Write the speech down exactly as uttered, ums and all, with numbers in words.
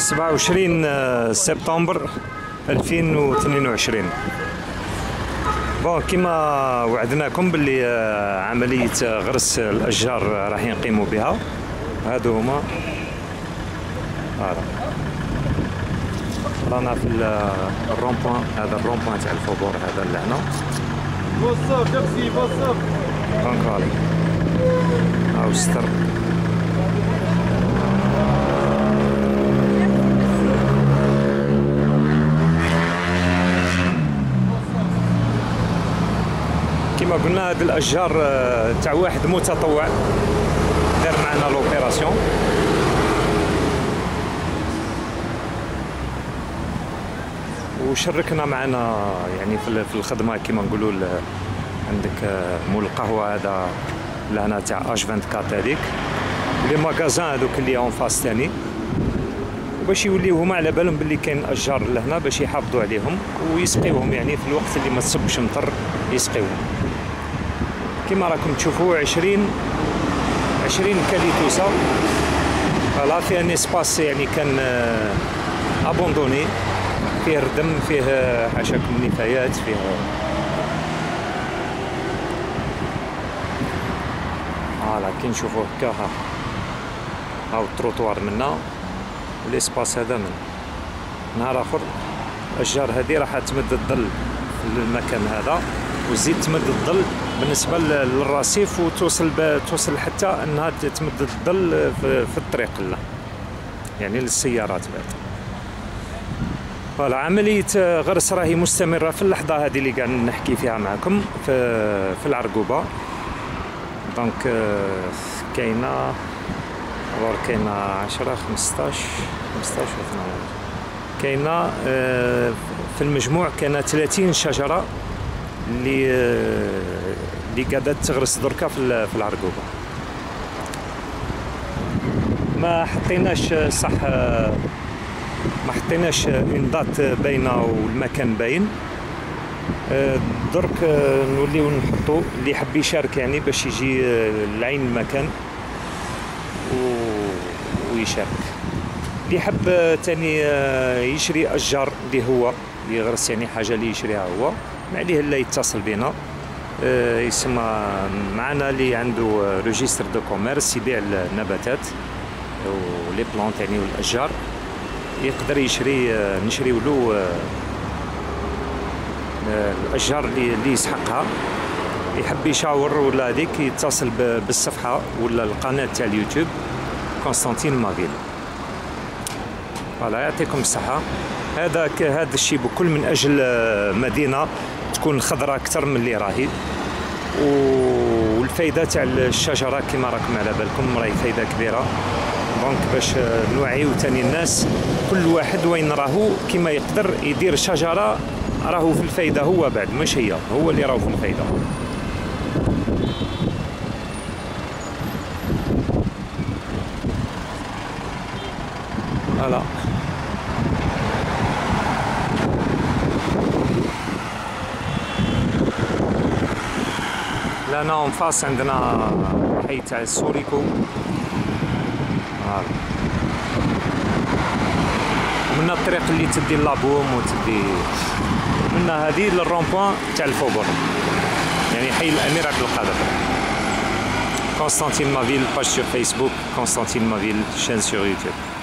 سبعة وعشرين سبتمبر ألفين واثنين وعشرين. بون كيما وعدناكم باللي عملية غرس الأشجار راح يقيموا بها. هادو هما هذا رانا في الرومبوان، هذا الرومبوان تاع الفوبور هذا اللي هنا. بصف نفسي بصف دونك هاي هاو ستر. كما قلنا هاد الاشجار تاع واحد متطوع دار معنا لوبيراسيون. وشركنا معنا يعني في الخدمه كما نقولوا. عندك مول القهوه هذا لهنا تاع اش أربعة وعشرين هذيك، لي ماغازان هذوك اللي اون فاس ثاني، باش يوليو هما على بالهم باللي كاين اشجار لهنا باش يحافظوا عليهم ويسقيوهم، يعني في الوقت اللي ما تصبش مطر يسقيوهم. كما راكم تشوفوا عشرين عشرين كاليتوسا فوالا، فيه ان اسباس يعني كان ابوندوني، فيه ردم، فيه حاشاكم نفايات، فيه فوالا كي نشوفوا هكا. ها هاو التروطوار منا والاسباس هذا من نهار اخر. الاشجار هذه راح تمد الظل في المكان هذا وتزيد تمد الظل بالنسبه للرصيف، وتوصل توصل حتى انها تمد الظل في الطريق له، يعني للسيارات بعد. فوالا عمليه غرس راهي مستمره في اللحظه هذه اللي قاعد نحكي فيها معكم في في العرقوبه. دونك كاينه الور كاينه عشرة خمسطاش خمسطاش و اثناش، كاينه في المجموع كاينه ثلاثين شجره اللي اللي قاعده تغرس دركا في في العرقوبه. ما حطيناش صح، ما حطيناش اون دات باينه والمكان باين. درك نوليو نحطو اللي يحب يشارك يعني باش يجي لعين المكان ويشارك. اللي يحب تاني يشري اشجار اللي هو يغرس يعني حاجه اللي يشريها هو، ما عليه الا يتصل بنا. يسمى معنا اللي عنده ريجستر دو كوميرس يبيع النباتات ولي بلانت يعني والاشجار، يقدر يشري نشريو له الاشجار اللي اللي يسحقها. يحب يشاور ولا هذيك يتصل بالصفحه ولا القناه تاع اليوتيوب كونستانتين مافيل. فوالا يعطيكم الصحه. هذا هذا الشيء بكل من اجل مدينه تكون خضراء اكثر من اللي راهي، والفايده تاع الشجره كما راكم على بالكم راهي فايده كبيره. دونك باش نوعيو ثاني الناس كل واحد وين راهو كما يقدر يدير شجره راهو في الفايده هو بعد، مش هي هو اللي راهو في الفايده. فوالا لهنا اون فاس عندنا حي تاع السوريكو. ومن الطريق اللي تدي لابوم وتدي منا هذه للرومبوان تاع الفوبور، يعني حي الامير عبد القادر. كونستانتين مافيل باج سور فيسبوك، كونستانتين مافيل شين سور يوتيوب.